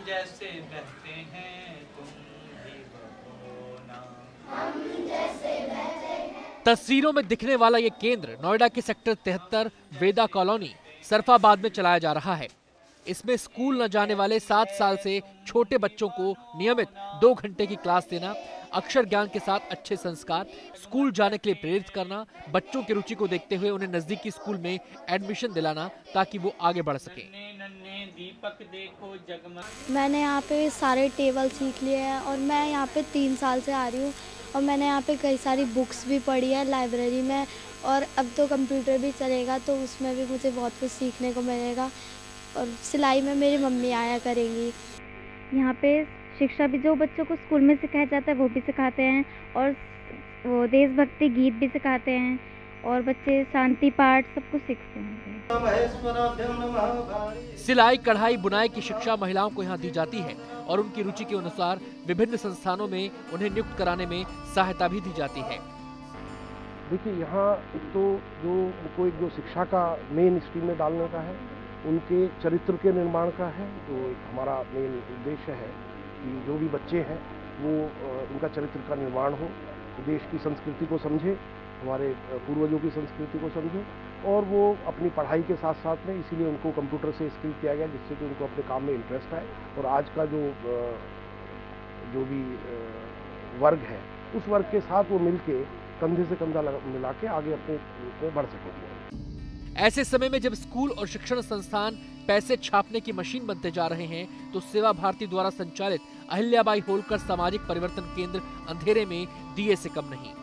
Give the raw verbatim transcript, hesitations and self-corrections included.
जैसे बहते हैं तुम भी बहो ना। तस्वीरों में दिखने वाला ये केंद्र नोएडा के सेक्टर तिहत्तर वेदा कॉलोनी सरफाबाद में चलाया जा रहा है। इसमें स्कूल न जाने वाले सात साल से छोटे बच्चों को नियमित दो घंटे की क्लास देना, अक्षर ज्ञान के साथ अच्छे संस्कार, स्कूल जाने के लिए प्रेरित करना, बच्चों की रुचि को देखते हुए उन्हें नजदीकी स्कूल में एडमिशन दिलाना ताकि वो आगे बढ़ सके। दीपक देखो जगमग। मैंने यहाँ पे सारे टेबल सीख लिए हैं और मैं यहाँ पे तीन साल से आ रही हूँ और मैंने यहाँ पे कई सारी बुक्स भी पढ़ी है लाइब्रेरी में, और अब तो कंप्यूटर भी चलेगा तो उसमें भी मुझे बहुत कुछ सीखने को मिलेगा। और सिलाई में मेरी मम्मी आया करेंगी। यहाँ पे शिक्षा भी जो बच्चों को स्कूल में सिखाया जाता है वो भी सिखाते हैं, और वो देशभक्ति गीत भी सिखाते हैं, और बच्चे शांति पाठ सब कुछ सीखते हैं। सिलाई, कढ़ाई, बुनाई की शिक्षा महिलाओं को यहाँ दी जाती है और उनकी रुचि के अनुसार विभिन्न संस्थानों में उन्हें नियुक्त कराने में सहायता भी दी जाती है। देखिए, यहाँ तो जो उनको एक जो शिक्षा का मेन स्ट्रीम में डालने का है, उनके चरित्र के निर्माण का है, जो हमारा मेन उद्देश्य है कि जो भी बच्चे हैं वो उनका चरित्र का निर्माण हो, देश की संस्कृति को समझे, हमारे पूर्वजों की संस्कृति को समझे, और वो अपनी पढ़ाई के साथ साथ में इसीलिए उनको कंप्यूटर से स्किल किया गया जिससे कि उनको अपने काम में इंटरेस्ट आए और आज का जो जो भी वर्ग है उस वर्ग के साथ वो मिलके कंधे से कंधा मिला के आगे अपने को बढ़ सकेंगे। ऐसे समय में जब स्कूल और शिक्षण संस्थान पैसे छापने की मशीन बनते जा रहे हैं तो सेवा भारती द्वारा संचालित अहिल्याबाई होलकर सामाजिक परिवर्तन केंद्र अंधेरे में दिए से कम नहीं।